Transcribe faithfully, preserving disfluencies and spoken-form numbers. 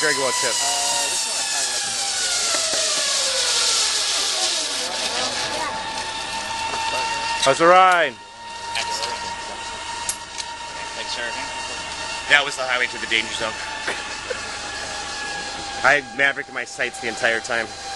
Greg want tip? Uh, this one I kind of recommend. How's the ride? Excellent. Thanks, sir. That was the highway to the danger zone. I had Maverick in my sights the entire time.